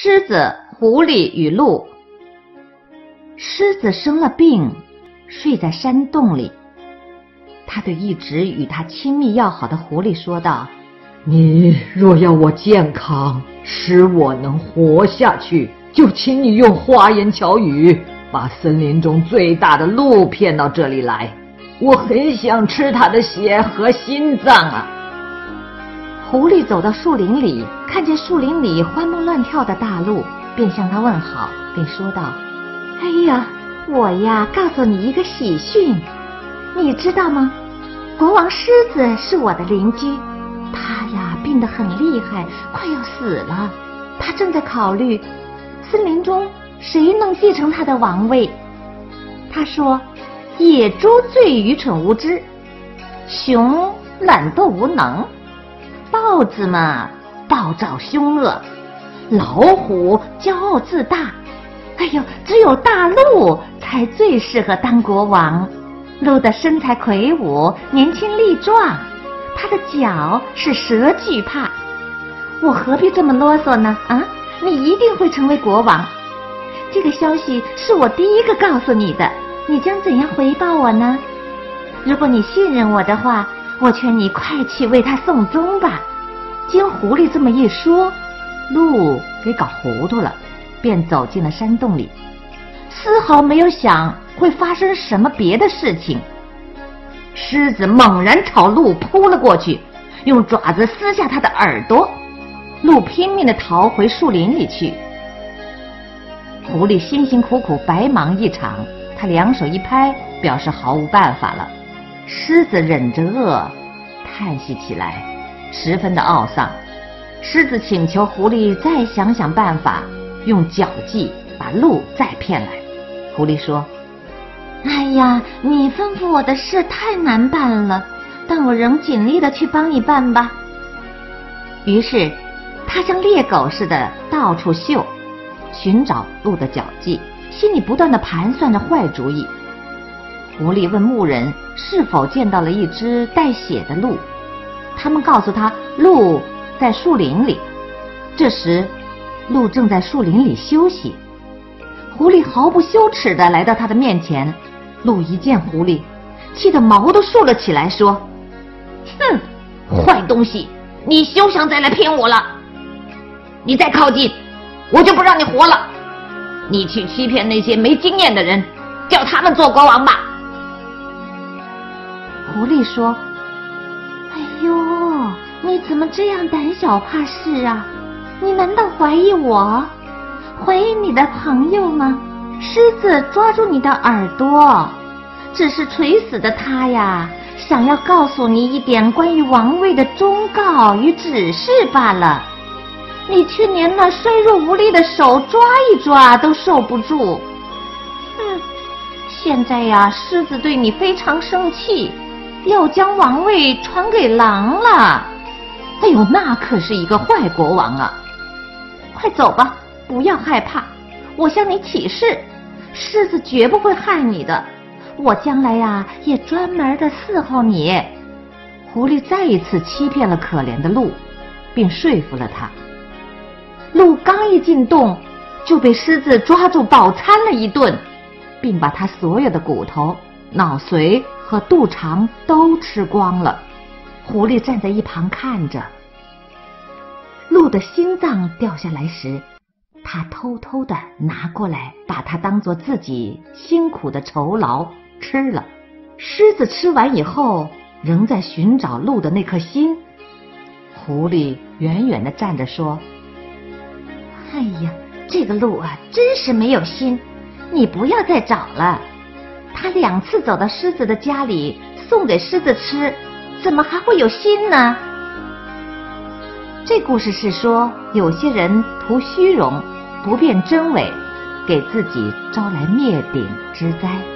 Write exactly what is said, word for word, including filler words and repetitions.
狮子、狐狸与鹿。狮子生了病，睡在山洞里。他对一直与他亲密要好的狐狸说道： 你若要我健康，使我能活下去，就请你用花言巧语把森林中最大的鹿骗到这里来，我很想吃它的血和心脏啊。 狐狸走到树林里，看见树林里欢蹦乱跳的大鹿，便向他问好，并说道：哎呀，我呀告诉你一个喜讯，你知道吗？国王狮子是我的邻居，他呀病得很厉害，快要死了。他正在考虑森林中谁能继承他的王位。他说，野猪最愚蠢无知，熊懒惰无能，豹子嘛暴躁凶恶，老虎骄傲自大。哎呦，只有大鹿才最适合当国王。鹿的身材魁梧，年轻力壮，它的脚是蛇惧怕。我何必这么啰嗦呢？啊，你一定会成为国王。这个消息是我第一个告诉你的，你将怎样回报我呢？如果你信任我的话，我劝你快去为他送终吧。经狐狸这么一说，鹿给搞糊涂了，便走进了山洞里，丝毫没有想会发生什么别的事情。狮子猛然朝鹿扑了过去，用爪子撕下它的耳朵。鹿拼命地逃回树林里去。狐狸辛辛苦苦白忙一场，他两手一拍，表示毫无办法了。狮子忍着饿，叹息起来，十分的懊丧。狮子请求狐狸再想想办法，用脚计把鹿再骗来。狐狸说：哎呀，你吩咐我的事太难办了，但我仍尽力的去帮你办吧。于是他像猎狗似的到处嗅，寻找鹿的脚迹，心里不断的盘算着坏主意。狐狸问牧人是否见到了一只带血的鹿，他们告诉他鹿在树林里。这时鹿正在树林里休息。狐狸毫不羞耻地来到他的面前，鹿一见狐狸，气得毛都竖了起来，说：哼，坏东西，你休想再来骗我了！你再靠近，我就不让你活了！你去欺骗那些没经验的人，叫他们做国王吧！狐狸说：哎呦，你怎么这样胆小怕事啊？你难道怀疑我？怀疑你的朋友吗？狮子抓住你的耳朵，只是垂死的他呀，想要告诉你一点关于王位的忠告与指示罢了。你却连那衰弱无力的手抓一抓都受不住。嗯，现在呀，狮子对你非常生气，要将王位传给狼了。哎呦，那可是一个坏国王啊！快走吧，不要害怕，我向你起誓，狮子绝不会害你的。我将来呀，也专门的伺候你。狐狸再一次欺骗了可怜的鹿，并说服了他。鹿刚一进洞，就被狮子抓住饱餐了一顿，并把他所有的骨头、脑髓和肚肠都吃光了。狐狸站在一旁看着。鹿的心脏掉下来时，他偷偷地拿过来，把它当作自己辛苦的酬劳吃了。狮子吃完以后，仍在寻找鹿的那颗心。狐狸远远地站着说：哎呀，这个鹿啊，真是没有心，你不要再找了。他两次走到狮子的家里，送给狮子吃，怎么还会有心呢？这故事是说，有些人图虚荣，不辨真伪，给自己招来灭顶之灾。